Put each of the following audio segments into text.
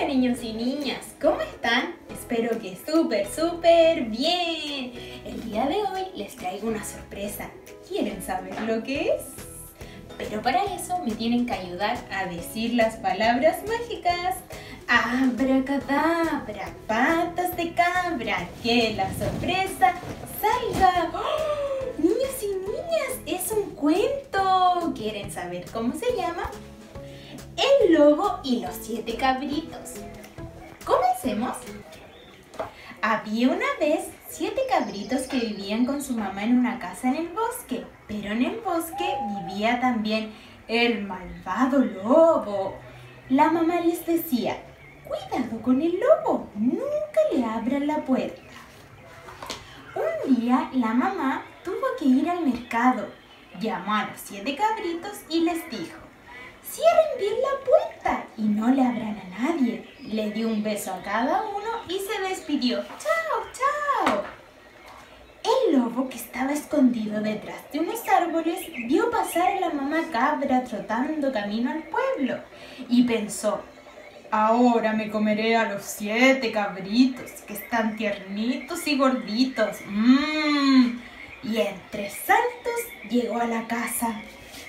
niños y niñas, ¿cómo están? Espero que súper bien. El día de hoy les traigo una sorpresa. ¿Quieren saber lo que es? Pero para eso me tienen que ayudar a decir las palabras mágicas. Abracadabra, patas de cabra, que la sorpresa salga. ¡Oh! Niños y niñas, es un cuento. ¿Quieren saber cómo se llama? El lobo y los 7 cabritos. Comencemos. Había una vez 7 cabritos que vivían con su mamá en una casa en el bosque, pero en el bosque vivía también el malvado lobo. La mamá les decía: cuidado con el lobo, nunca le abran la puerta. Un día la mamá tuvo que ir al mercado, llamó a los 7 cabritos y les dijo: cierren bien la puerta y no le abran a nadie. Le dio un beso a cada uno y se despidió. ¡Chao! El lobo, que estaba escondido detrás de unos árboles, vio pasar a la mamá cabra trotando camino al pueblo y pensó: ahora me comeré a los 7 cabritos, que están tiernitos y gorditos. Y en 3 saltos llegó a la casa.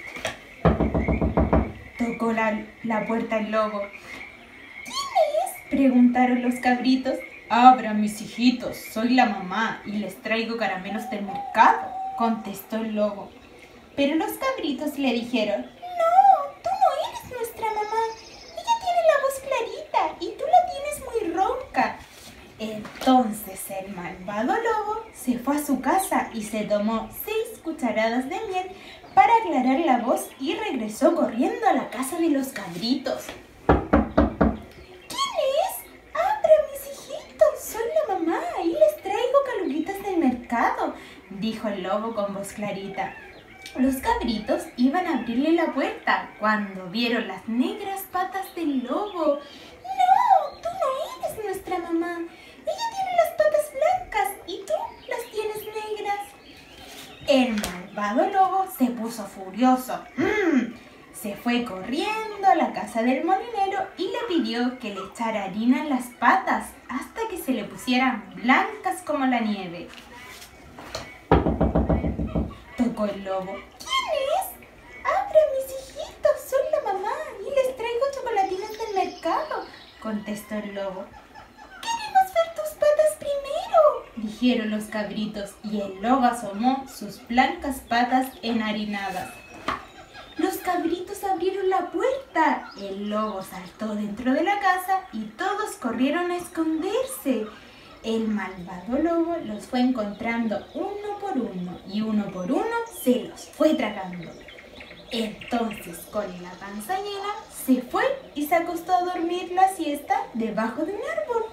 Tocó la puerta el lobo. ¿Quién es?, preguntaron los cabritos. Abran, mis hijitos, soy la mamá y les traigo caramelos del mercado, contestó el lobo. Pero los cabritos le dijeron: no, tú no eres nuestra mamá. Ella tiene la voz clarita y tú la tienes muy ronca. Entonces el malvado lobo se fue a su casa y se tomó 6 cucharadas de miel para aclarar la voz y regresó corriendo a la casa de los cabritos. ¿Quién es? ¡Abra, mis hijitos! Soy la mamá y les traigo caluguitas del mercado, dijo el lobo con voz clarita. Los cabritos iban a abrirle la puerta cuando vieron las negras patas del lobo. ¡No! Tú no eres nuestra mamá. Ella tiene las patas blancas y tú las tienes negras. El malvado lobo se puso furioso. Se fue corriendo a la casa del molinero y le pidió que le echara harina en las patas hasta que se le pusieran blancas como la nieve. Tocó el lobo. ¿Quién es? Abra, mis hijitos, soy la mamá y les traigo chocolatinas del mercado, contestó el lobo. Queremos ver tus patas primero, dijeron los cabritos, y el lobo asomó sus blancas patas enharinadas. Los cabritos abrieron la puerta. El lobo saltó dentro de la casa y todos corrieron a esconderse. El malvado lobo los fue encontrando uno por uno y uno por uno se los fue tragando. Entonces, con la panza llena, se fue y se acostó a dormir la siesta debajo de un árbol.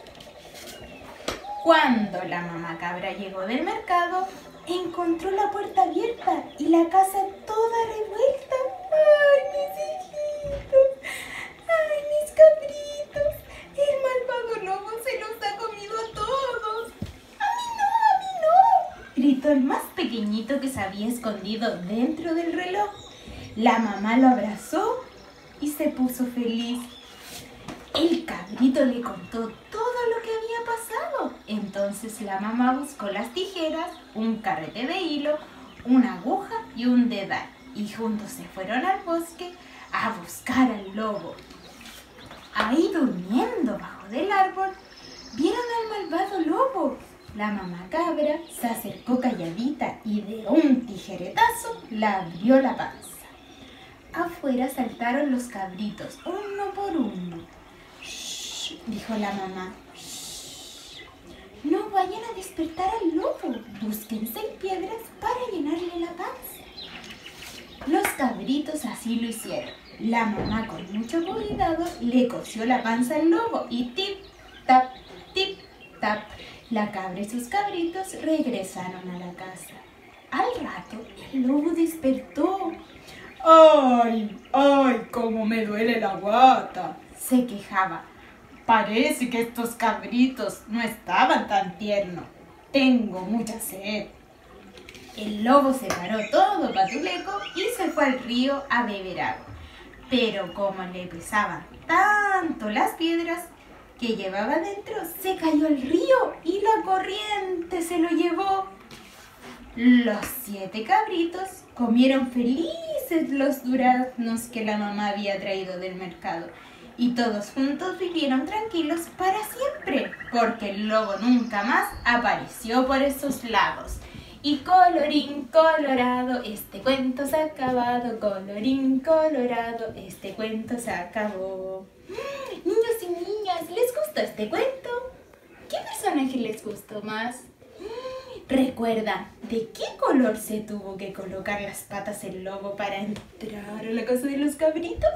Cuando la mamá cabra llegó del mercado, encontró la puerta abierta y la casa toda revuelta. ¡Ay, mis hijitos! ¡Ay, mis cabritos! El malvado lobo se los ha comido a todos. ¡A mí no! Gritó el más pequeñito, que se había escondido dentro del reloj. La mamá lo abrazó y se puso feliz. El cabrito le contó todo lo que había pasado. Entonces la mamá buscó las tijeras, un carrete de hilo, una aguja y un dedal, y juntos se fueron al bosque a buscar al lobo. Ahí, durmiendo bajo del árbol, vieron al malvado lobo. La mamá cabra se acercó calladita y de un tijeretazo la abrió la panza. Afuera saltaron los cabritos, uno por uno. ¡Shh!, dijo la mamá. ¡Shh! No vayan a despertar al lobo. Busquen 6 piedras para llenarle la panza. Los cabritos así lo hicieron. La mamá, con mucho cuidado, le cosió la panza al lobo y tip, tap, la cabra y sus cabritos regresaron a la casa. Al rato, el lobo despertó. ¡Ay, cómo me duele la guata!, se quejaba. Parece que estos cabritos no estaban tan tiernos. Tengo mucha sed. El lobo se paró todo patuleco y se fue al río a beber agua. Pero como le pesaban tanto las piedras, que llevaba dentro se cayó al río y la corriente se lo llevó. Los 7 cabritos comieron felices los duraznos que la mamá había traído del mercado y todos juntos vivieron tranquilos para siempre, porque el lobo nunca más apareció por esos lagos. Y colorín colorado, este cuento se ha acabado. Colorín colorado, este cuento se acabó. Niños y niñas, ¿les gustó este cuento? ¿Qué personaje les gustó más? ¿Recuerdan de qué color se tuvo que colocar las patas el lobo para entrar a la casa de los cabritos?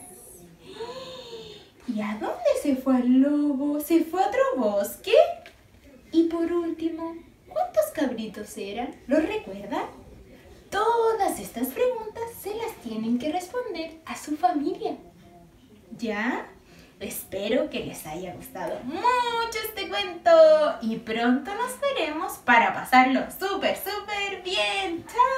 ¿Y a dónde se fue el lobo? ¿Se fue a otro bosque? Y por último, ¿cuántos cabritos eran? ¿Lo recuerdan? Todas estas preguntas se las tienen que responder a su familia. ¿Ya? Espero que les haya gustado mucho este cuento y pronto nos veremos para pasarlo súper bien. ¡Chao!